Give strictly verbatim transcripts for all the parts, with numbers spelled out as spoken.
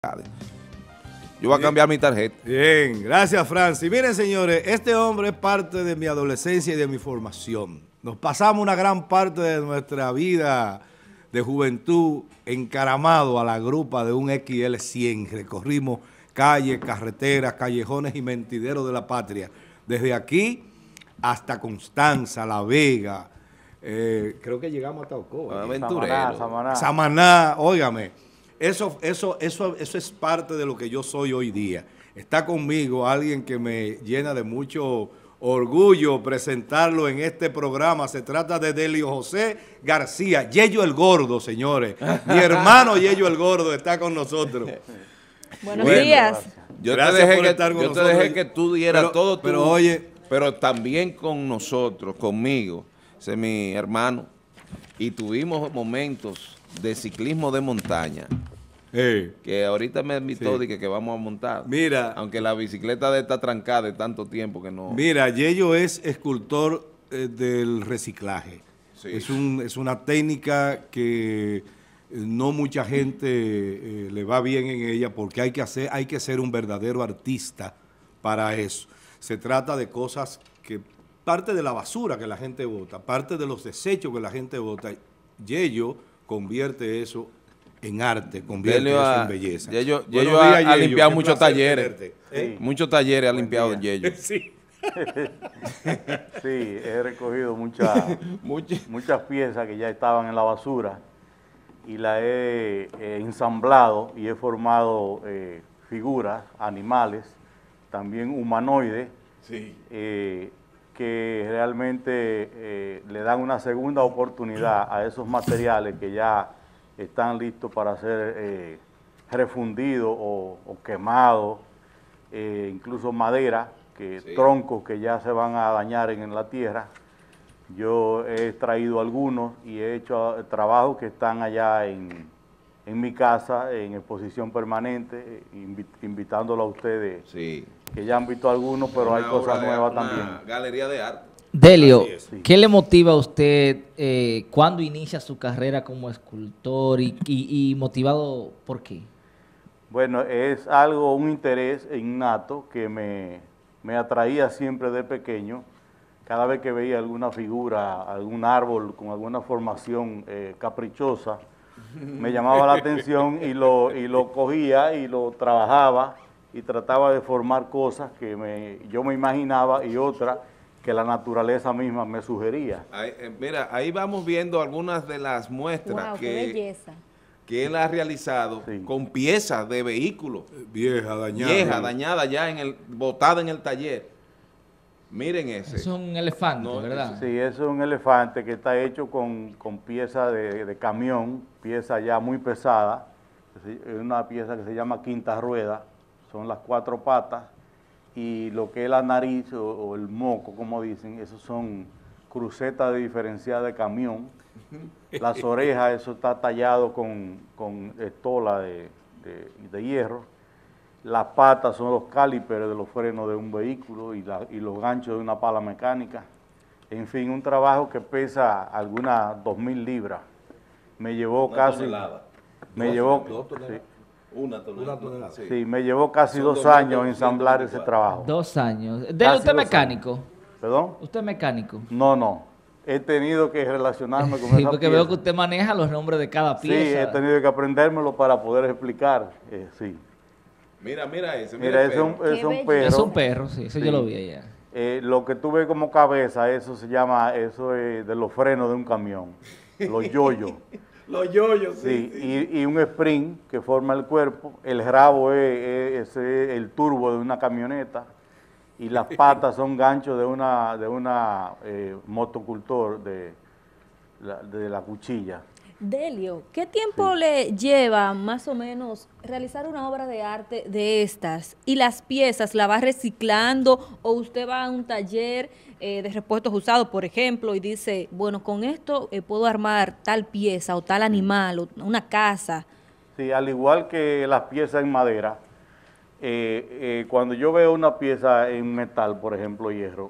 Yo voy a cambiar mi tarjeta. Bien, gracias, Francis. Miren, señores, este hombre es parte de mi adolescencia y de mi formación. Nos pasamos una gran parte de nuestra vida de juventud encaramado a la grupa de un X L cien. Recorrimos calles, carreteras, callejones y mentideros de la patria. Desde aquí hasta Constanza, La Vega, eh, creo que llegamos hasta Ocoa. Aventurero. Samaná, Samaná, óigame. Eso, eso, eso, eso es parte de lo que yo soy hoy día. Está conmigo alguien que me llena de mucho orgullo presentarlo en este programa. Se trata de Delio José García, Yello el Gordo, señores. Mi hermano Yello el Gordo está con nosotros. Buenos Bueno, días. Yo Gracias te dejé, por que, estar con yo te nosotros. dejé que tú dieras Pero- todo tu, pero oye- pero también con nosotros, conmigo, ese es mi hermano, y tuvimos momentos de ciclismo de montaña, Eh, que ahorita me invitó Sí. de que, que vamos a montar. Mira. Aunque la bicicleta de esta trancada de tanto tiempo que no... Mira, Yello es escultor eh, del reciclaje. Sí. Es, un, es una técnica que eh, no mucha gente eh, le va bien en ella porque hay que, hacer, hay que ser un verdadero artista para eso. Se trata de cosas que, parte de la basura que la gente bota, parte de los desechos que la gente bota, Yello convierte eso en arte, convierte Delio eso ha- en belleza. Yello- Buenos Yello ha- días, ha Yello. limpiado Qué muchos placer talleres. tenerte. ¿Eh? Muchos talleres ha Buen limpiado día. Yello. Sí. Sí, he recogido muchas Mucho- muchas piezas que ya estaban en la basura y las he eh, ensamblado y he formado eh, figuras, animales, también humanoides, Sí. eh, que realmente eh, le dan una segunda oportunidad a esos materiales que ya están listos para ser eh, refundidos o, o quemados, eh, incluso madera, que Sí. troncos que ya se van a dañar en, en la tierra. Yo he traído algunos y he hecho eh, trabajos que están allá en, en mi casa, en exposición permanente, eh, invi- invitándolo a ustedes, Sí. que ya han visto algunos, pero Una hay cosas obra de- nuevas una también. galería de arte. Delio, Así es. ¿qué le motiva a usted eh, cuando inicia su carrera como escultor y, y- y motivado por qué? Bueno, es algo, un interés innato que me, me atraía siempre de pequeño. Cada vez que veía alguna figura, algún árbol con alguna formación eh, caprichosa, me llamaba la atención y lo, y lo cogía y lo trabajaba y trataba de formar cosas que me, yo me imaginaba y otras que la naturaleza misma me sugería. Ahí, eh, mira, ahí vamos viendo algunas de las muestras Wow, qué que, belleza. que él ha realizado Sí. con piezas de vehículos, Vieja, dañada. viejas, dañadas ya, en el, botada en el taller. Miren ese. Eso es un elefante, No, ¿verdad? Sí, eso es un elefante que está hecho con, con piezas de, de camión, pieza ya muy pesada. Es una pieza que se llama quinta rueda, son las cuatro patas, y lo que es la nariz o, o el moco, como dicen, esos son crucetas de diferenciada de camión. Las orejas, eso está tallado con, con estola de, de, de hierro. Las patas son los calíperes de los frenos de un vehículo y, la- y los ganchos de una pala mecánica. En fin, un trabajo que pesa algunas dos mil libras. Me llevó Una casi... tonelada. Me Dos- llevó... dos toneladas. sí, Una tonelada. Una tonelada. Sí. sí, me llevó casi Son dos dos mil años doscientos ensamblar ese veinticuatro. trabajo. Dos años. Delio, Casi ¿usted es dos mecánico? ¿Perdón? ¿Usted es mecánico? No, no. He tenido que relacionarme con Sí, esa porque pieza. veo que usted maneja los nombres de cada Sí, pieza. he tenido que aprendérmelo para poder explicar. eh, sí. Mira, mira ese. Mira, el ese es un, perro. es un Qué perro. Es un perro, sí, eso Sí. yo lo vi allá. Eh, lo que tuve como cabeza, eso se llama, eso es de los frenos de un camión, los yoyos. Los yoyos, Sí, y, y un sprint que forma el cuerpo, el rabo es, es- ese es el turbo de una camioneta y las patas son ganchos de una, de una eh, motocultor de la, de la cuchilla. Delio, ¿qué tiempo le lleva más o menos realizar una obra de arte de estas? ¿Y las piezas la va reciclando o usted va a un taller eh, de repuestos usados, por ejemplo, y dice, bueno, con esto eh, puedo armar tal pieza o tal animal o una casa? Sí, al igual que las piezas en madera, eh, eh, cuando yo veo una pieza en metal, por ejemplo, hierro,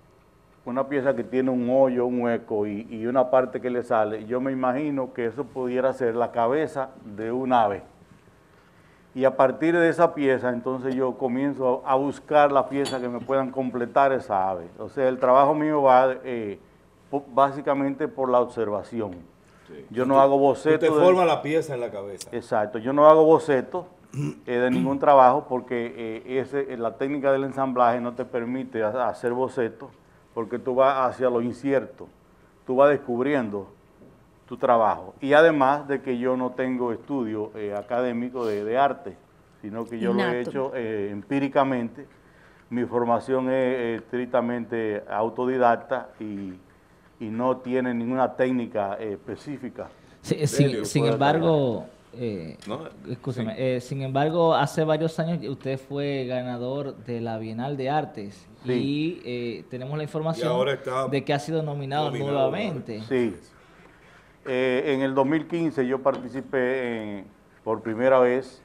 una pieza que tiene un hoyo, un hueco y, y una parte que le sale, yo me imagino que eso pudiera ser la cabeza de un ave. Y a partir de esa pieza, entonces yo comienzo a, a buscar las piezas que me puedan completar esa ave. O sea, el trabajo mío va eh, po- básicamente por la observación. Sí. Yo no hago Tú bocetos. te de- forma la pieza en la cabeza. Exacto, yo no hago bocetos eh, de ningún trabajo porque eh, ese, eh, la técnica del ensamblaje no te permite ha- hacer bocetos porque tú vas hacia lo incierto, tú vas descubriendo tu trabajo. Y además de que yo no tengo estudio eh, académico de, de arte, sino que yo lo he Innato. hecho eh, empíricamente. Mi formación es eh, estrictamente autodidacta y, y no tiene ninguna técnica eh, específica. Sí, sin, Delio, sin puede embargo, eh, No, escúchame, eh, sin embargo, hace varios años usted fue ganador de la Bienal de Artes Sí. y eh, tenemos la información Y ahora está de que ha sido nominado, nominado nuevamente. Sí. Eh, en el dos mil quince yo participé en- por primera vez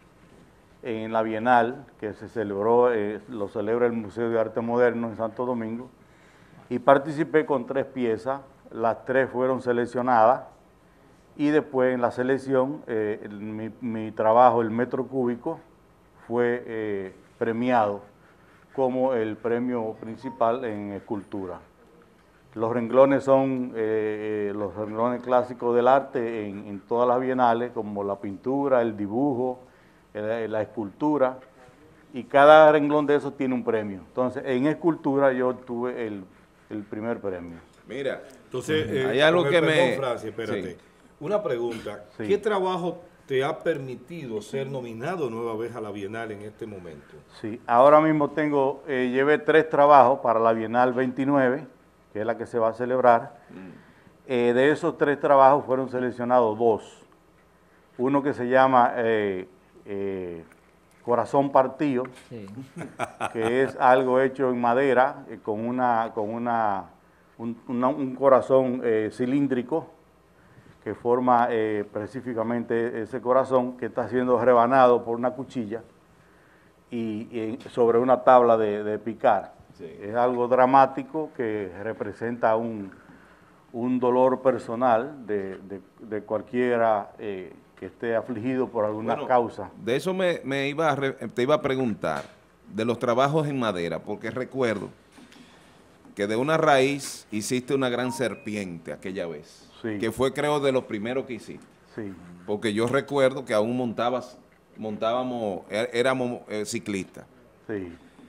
en la Bienal, que se celebró, eh, lo celebra el Museo de Arte Moderno en Santo Domingo, y participé con tres piezas, las tres fueron seleccionadas, y después en la selección, eh, el- mi, mi trabajo, el metro cúbico, fue eh, premiado como el premio principal en escultura. Los renglones son eh, eh, los renglones clásicos del arte en, en todas las bienales, como la pintura, el dibujo, eh, la escultura, y cada renglón de esos tiene un premio. Entonces, en escultura yo obtuve el, el primer premio. Mira, Entonces, eh, hay algo con que el perdón, me... Francia, espérate. Sí. Una pregunta. Sí. ¿Qué trabajo te ha permitido ser nominado nueva vez a la Bienal en este momento? Sí, ahora mismo tengo, eh, llevé tres trabajos para la Bienal veintinueve, que es la que se va a celebrar. Eh, de esos tres trabajos fueron seleccionados dos. Uno que se llama eh, eh, Corazón Partido, Sí. que es algo hecho en madera, eh, con una con una un, una- un corazón eh, cilíndrico que forma eh, específicamente ese corazón que está siendo rebanado por una cuchilla y, y sobre una tabla de, de picar. Sí. Es algo dramático que representa un, un dolor personal de, de- de cualquiera eh, que esté afligido por alguna Bueno, causa. De eso me, me iba a re- te iba a preguntar, de los trabajos en madera, porque recuerdo que de una raíz hiciste una gran serpiente aquella vez, Sí. que fue creo de los primeros que hiciste, Sí, porque yo recuerdo que aún montabas, montábamos, é- éramos eh, ciclistas, sí,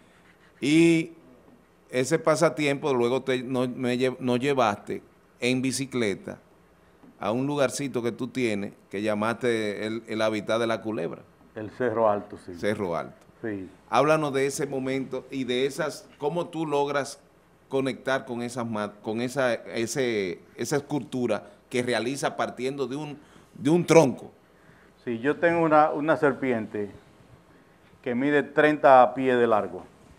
y ese pasatiempo luego te, no, me lle- nos llevaste en bicicleta a un lugarcito que tú tienes, que llamaste el, el hábitat de la culebra, el Cerro Alto, sí. Cerro Alto. Sí. Háblanos de ese momento y de esas, cómo tú logras conectar con esas ma- con esa ese, esa escultura que realiza partiendo de un de un tronco. Sí, yo tengo una, una serpiente que mide treinta pies de largo,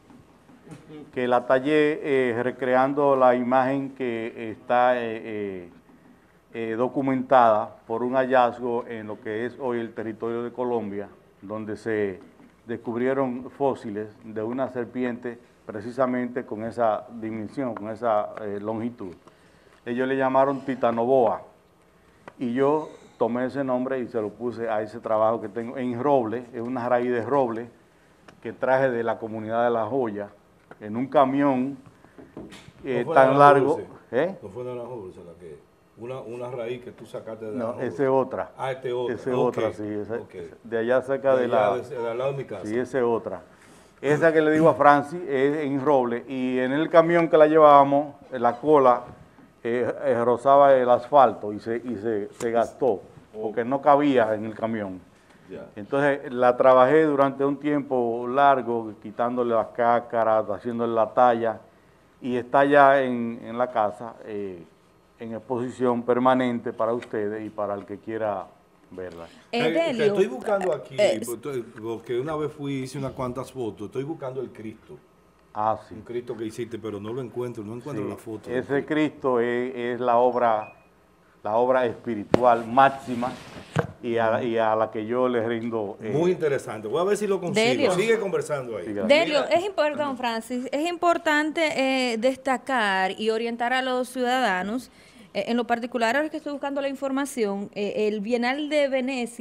que la tallé eh, recreando la imagen que está eh, eh, eh, documentada por un hallazgo en lo que es hoy el territorio de Colombia, donde se descubrieron fósiles de una serpiente precisamente con esa dimensión, con esa eh, longitud. Ellos le llamaron Titanoboa y yo tomé ese nombre y se lo puse a ese trabajo que tengo en roble, es una raíz de roble que traje de la comunidad de La Joya en un camión eh, ¿No fue tan Naranjo largo. Dulce? ¿Eh? ¿No fue Naranjo Dulce la que? Una, una raíz que tú sacaste de No, Naranjo esa Dulce. es otra. Ah, esta es otra. Esa es Ok, otra, sí. esa- ok. De allá cerca de, allá, la... de- de al lado de mi casa. Sí, esa es otra. Esa que le digo a Francis es en roble y en el camión que la llevábamos, en la cola eh, eh, rozaba el asfalto y se, y se, se gastó porque no cabía en el camión. Entonces la trabajé durante un tiempo largo, quitándole las cáscaras, haciéndole la talla y está ya en, en la casa eh, en exposición permanente para ustedes y para el que quiera verla. Eh, Te- te Delio, estoy buscando aquí, eh, porque porque una vez fui hice unas cuantas fotos, estoy buscando el Cristo, Ah, sí. un Cristo que hiciste, pero no lo encuentro, no encuentro Sí, la foto. del ese Cristo es, es la obra, la obra espiritual máxima y a, y a la que yo le rindo. eh, Muy interesante, voy a ver si lo consigo, Delio. sigue conversando ahí. Sí, gracias. Delio, es importante, Francis, es importante eh, destacar y orientar a los ciudadanos, eh, en lo particular ahora que estoy buscando la información, eh, el Bienal de Venecia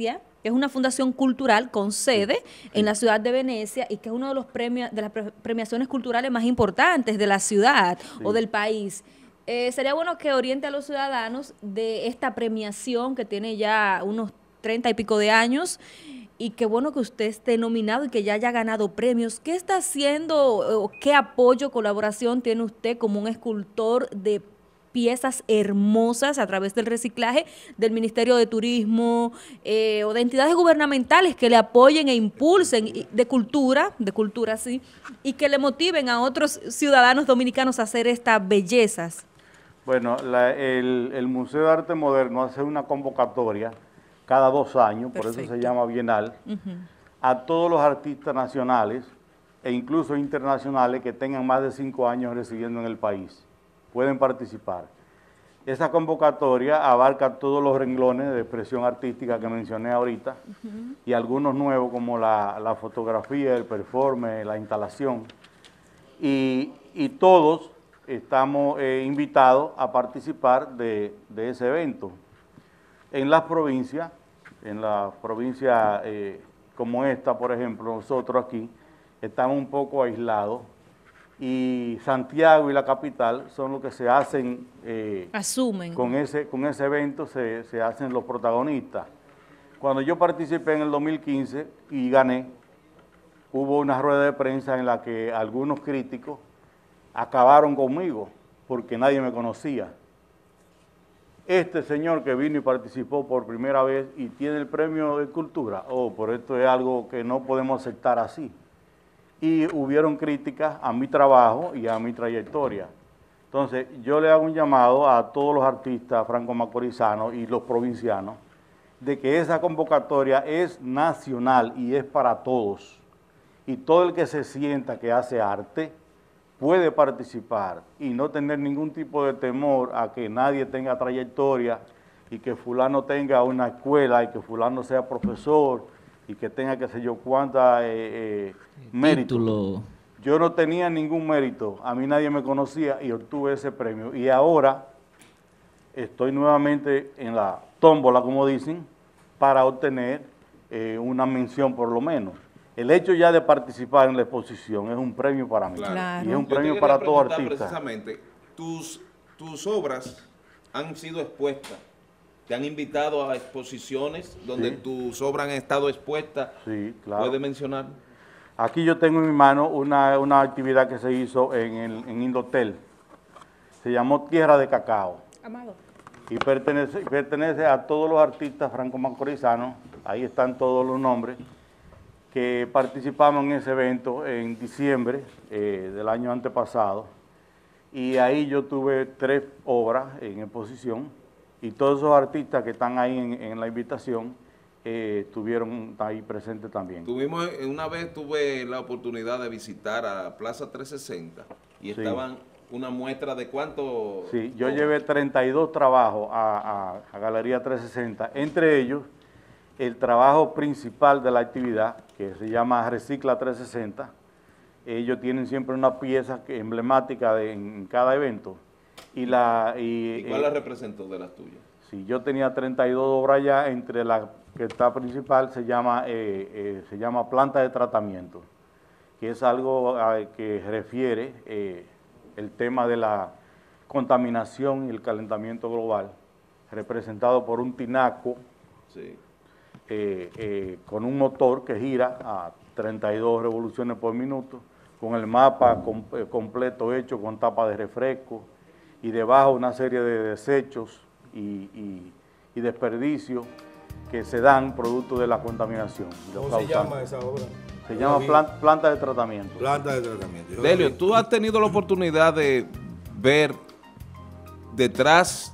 que es una fundación cultural con sede en la ciudad de Venecia y que es uno de los premios, de las pre- premiaciones culturales más importantes de la ciudad Sí. o del país. Eh, sería bueno que oriente a los ciudadanos de esta premiación que tiene ya unos treinta y pico de años y qué bueno que usted esté nominado y que ya haya ganado premios. ¿Qué está haciendo o qué apoyo, colaboración tiene usted como un escultor de piezas hermosas a través del reciclaje del Ministerio de Turismo eh, o de entidades gubernamentales que le apoyen e impulsen y- de cultura, de cultura sí, y que le motiven a otros ciudadanos dominicanos a hacer estas bellezas? Bueno, la- el, el Museo de Arte Moderno hace una convocatoria cada dos años, por eso se Perfecto. llama Bienal, Ujú. a todos los artistas nacionales e incluso internacionales que tengan más de cinco años residiendo en el país. Pueden participar. Esa convocatoria abarca todos los renglones de expresión artística que mencioné ahorita y algunos nuevos como la, la fotografía, el performance, la instalación. Y, y todos estamos eh, invitados a participar de, de ese evento. En las provincias, en las provincias eh, como esta, por ejemplo, nosotros aquí estamos un poco aislados y Santiago y la capital son los que se hacen, eh, Asumen. con ese, con ese evento se, se hacen los protagonistas. Cuando yo participé en el dos mil quince y gané, hubo una rueda de prensa en la que algunos críticos acabaron conmigo porque nadie me conocía. Este señor que vino y participó por primera vez y tiene el premio de cultura, oh, por esto es algo que no podemos aceptar así. Y hubieron críticas a mi trabajo y a mi trayectoria. Entonces, yo le hago un llamado a todos los artistas franco-macorizanos y los provincianos de que esa convocatoria es nacional y es para todos. Y todo el que se sienta que hace arte puede participar y no tener ningún tipo de temor a que nadie tenga trayectoria y que fulano tenga una escuela y que fulano sea profesor y que tenga qué sé yo cuánta eh, eh, mérito. Título. Yo no tenía ningún mérito, a mí nadie me conocía y obtuve ese premio. Y ahora estoy nuevamente en la tómbola, como dicen, para obtener eh, una mención por lo menos. El hecho ya de participar en la exposición es un premio para mí. Claro. Y es un Yo te premio quería para todo preguntar artista. Precisamente, tus, tus obras han sido expuestas. ¿Te han invitado a exposiciones donde Sí. tus obras han estado expuestas? Sí, claro. ¿Puedes mencionar? Aquí yo tengo en mi mano una, una actividad que se hizo en, el, en Indotel. Se llamó Tierra de Cacao. Amado. Y pertenece, pertenece a todos los artistas franco-macorizanos, ahí están todos los nombres, que participamos en ese evento en diciembre eh, del año antepasado. Y ahí yo tuve tres obras en exposición y todos esos artistas que están ahí en, en la invitación eh, estuvieron ahí presentes también. Tuvimos, una vez tuve la oportunidad de visitar a Plaza trescientos sesenta y Sí. estaban una muestra de cuánto... Sí, yo oh, llevé treinta y dos trabajos a, a- a Galería trescientos sesenta, entre ellos el trabajo principal de la actividad, que se llama Recicla trescientos sesenta. Ellos tienen siempre una pieza que- emblemática de, en cada evento. Y, la, y, ¿Y cuál eh, la representó de las tuyas? sí, yo tenía treinta y dos obras ya, entre la que está principal se llama, eh, eh, se llama Planta de Tratamiento, que es algo eh, que refiere eh, el tema de la contaminación y el calentamiento global, representado por un tinaco Sí. eh, eh, con un motor que gira a treinta y dos revoluciones por minuto, con el mapa com- eh, completo hecho con tapa de refresco y debajo una serie de desechos y, y- y desperdicios que se dan producto de la contaminación. y los ¿Cómo se causantes. llama esa obra? Se Yo llama la vi. plan- planta de tratamiento. Planta de tratamiento. Yo la Delio, vi. ¿tú has tenido la oportunidad de ver detrás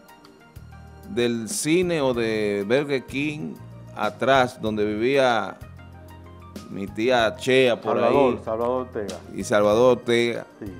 del cine o de Burger King, atrás, donde vivía mi tía Chea por Salvador, ahí, Salvador Ortega. y Salvador Ortega? Sí.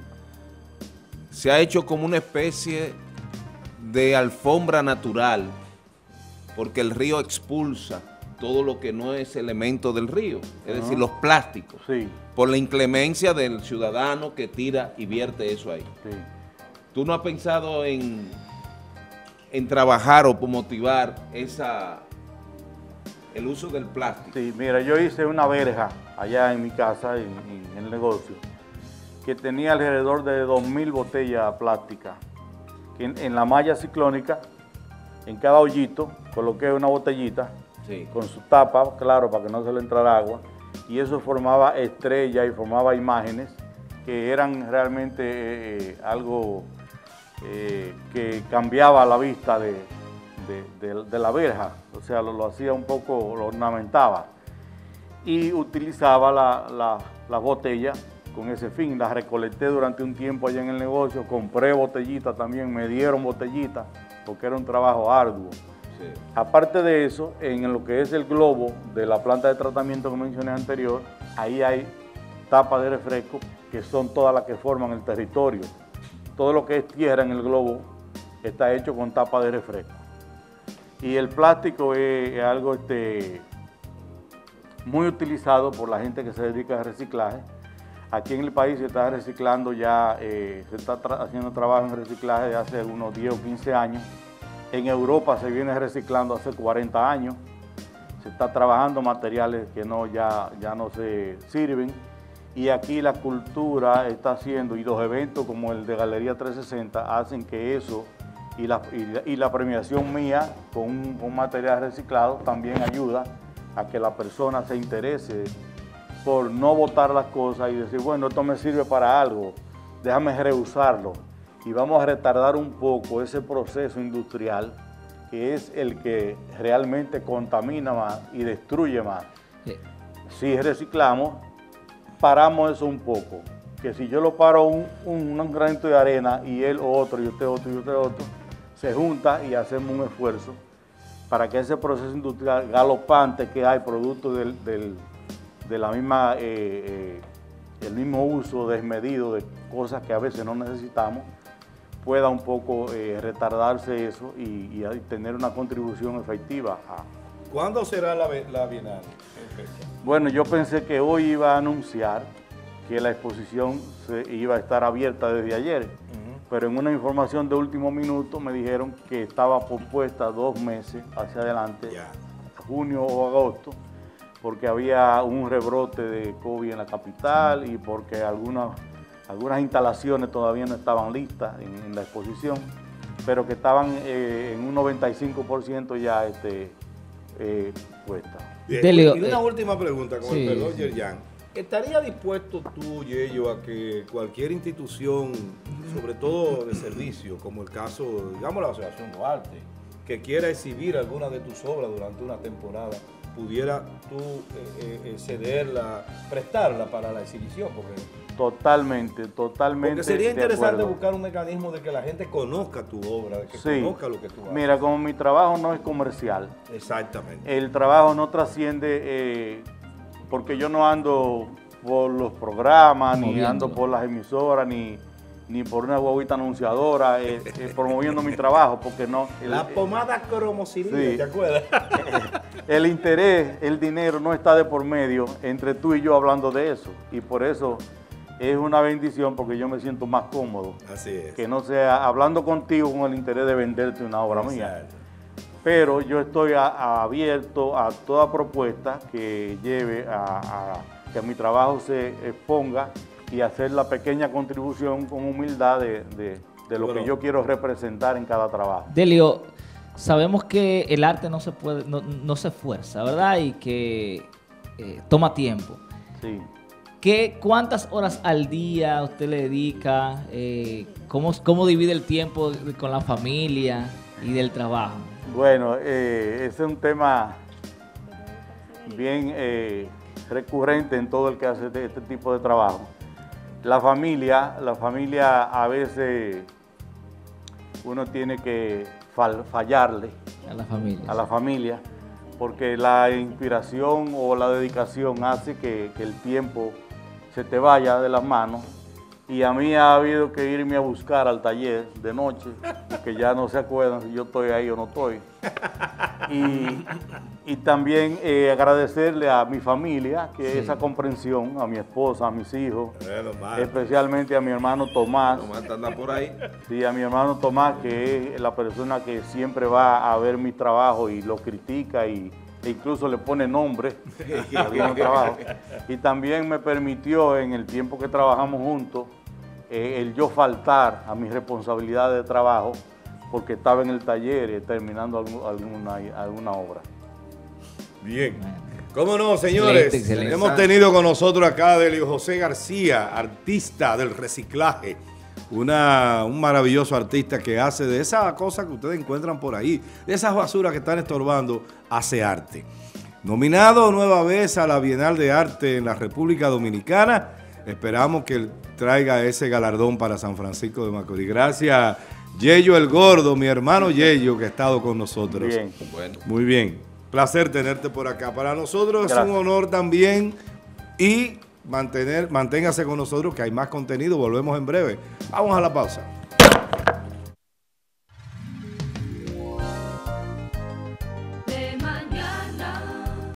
Se ha hecho como una especie de alfombra natural, porque el río expulsa todo lo que no es elemento del río, es decir, los plásticos, Sí, por la inclemencia del ciudadano que tira y vierte eso ahí. sí. ¿Tú no has pensado en, en trabajar o por motivar esa, el uso del plástico. Sí, mira, yo hice una verja allá en mi casa, en, en el negocio, que tenía alrededor de dos mil botellas plásticas. En, en la malla ciclónica, en cada hoyito, coloqué una botellita Sí. con su tapa, claro, para que no se le entrara agua, y eso formaba estrellas y formaba imágenes que eran realmente eh, algo eh, que cambiaba la vista de, de, de, de la verja, o sea, lo, lo hacía un poco, lo ornamentaba, y utilizaba la, la, las botellas con ese fin. Las recolecté durante un tiempo allá en el negocio, compré botellitas también, me dieron botellitas, porque era un trabajo arduo. Sí. Aparte de eso, en lo que es el globo de la planta de tratamiento que mencioné anterior, ahí hay tapas de refresco que son todas las que forman el territorio. Todo lo que es tierra en el globo está hecho con tapas de refresco. Y el plástico es, es algo este, muy utilizado por la gente que se dedica al reciclaje. Aquí en el país se está reciclando ya, eh, se está tra haciendo trabajo en reciclaje de hace unos diez o quince años. En Europa se viene reciclando hace cuarenta años. Se está trabajando materiales que no, ya, ya no se sirven. Y aquí la cultura está haciendo, y los eventos como el de Galería trescientos sesenta hacen que eso y la, y la, y la premiación mía con un, un material reciclado también ayuda a que la persona se interese por no botar las cosas y decir, bueno, esto me sirve para algo, déjame reusarlo. Y vamos a retardar un poco ese proceso industrial que es el que realmente contamina más y destruye más. Sí. Si reciclamos, paramos eso un poco. Que si yo lo paro un, un, un granito de arena y él otro y usted otro y usted otro, se junta y hacemos un esfuerzo para que ese proceso industrial galopante que hay producto del, del, de la misma, eh, eh, el mismo uso desmedido de cosas que a veces no necesitamos, pueda un poco eh, retardarse eso y, y tener una contribución efectiva. A... ¿Cuándo será la, la Bienal? Bueno, yo pensé que hoy iba a anunciar que la exposición se iba a estar abierta desde ayer, uh-huh. pero en una información de último minuto me dijeron que estaba pospuesta dos meses hacia adelante, yeah. junio o agosto, porque había un rebrote de COVID en la capital y porque algunas, algunas instalaciones todavía no estaban listas en, en la exposición, pero que estaban eh, en un noventa y cinco por ciento ya este, eh, puestas. Delio, y una eh, última pregunta, con sí, el perdón, sí. Yerjan. ¿Estaría dispuesto tú, Yello, a que cualquier institución, sobre todo de servicio, como el caso, digamos la Asociación Duarte, que quiera exhibir alguna de tus obras durante una temporada, pudiera tú eh, eh, cederla, prestarla para la exhibición? Porque, totalmente, totalmente. Porque sería interesante buscar un mecanismo de que la gente conozca tu obra, de que sí. conozca lo que tú haces. Mira, como mi trabajo no es comercial. Exactamente. El trabajo no trasciende, eh, porque yo no ando por los programas, ni ando por las emisoras, ni, ni por una guaguita anunciadora, eh, eh, promoviendo mi trabajo, porque no... El, la pomada cromocilina, sí. ¿Te acuerdas? El interés, el dinero no está de por medio entre tú y yo hablando de eso, y por eso es una bendición, porque yo me siento más cómodo. Así es. Que no sea hablando contigo con el interés de venderte una obra Exacto. mía. Pero yo estoy a, a abierto a toda propuesta que lleve a, a que mi trabajo se exponga y hacer la pequeña contribución con humildad de, de, de lo bueno. que yo quiero representar en cada trabajo. Delio, sabemos que el arte no se puede, no, no se fuerza, ¿verdad? Y que eh, toma tiempo. Sí. ¿Qué, ¿Cuántas horas al día usted le dedica? Eh, ¿cómo, ¿Cómo divide el tiempo con la familia y del trabajo? Bueno, eh, ese es un tema bien eh, recurrente en todo el que hace este, este tipo de trabajo. La familia, la familia a veces uno tiene que fall, fallarle a la familia, a la familia, porque la inspiración o la dedicación hace que, que el tiempo se te vaya de las manos. Y a mí ha habido que irme a buscar al taller de noche, que ya no se acuerdan si yo estoy ahí o no estoy. Y, y también eh, agradecerle a mi familia, que sí. esa comprensión, a mi esposa, a mis hijos, bueno, especialmente a mi hermano Tomás. Tomás anda por ahí. Sí, a mi hermano Tomás, que es la persona que siempre va a ver mi trabajo y lo critica y, e incluso le pone nombre a algunos trabajos. Y también me permitió, en el tiempo que trabajamos juntos, eh, el yo faltar a mis responsabilidades de trabajo porque estaba en el taller eh, terminando algún- alguna, alguna obra. Bien. ¿Cómo no, señores? Excelente, excelente. Hemos tenido con nosotros acá a Delio José García, artista del reciclaje. Una, un maravilloso artista que hace de esas cosas que ustedes encuentran por ahí, de esas basuras que están estorbando, hace arte. Nominado nueva vez a la Bienal de Arte en la República Dominicana, esperamos que traiga ese galardón para San Francisco de Macorís. Gracias, Yello el Gordo, mi hermano Yello, que ha estado con nosotros. Bien. Bueno. Muy bien, placer tenerte por acá. Para nosotros es Gracias. un honor también y mantener, manténgase con nosotros que hay más contenido. Volvemos en breve. Vamos a la pausa.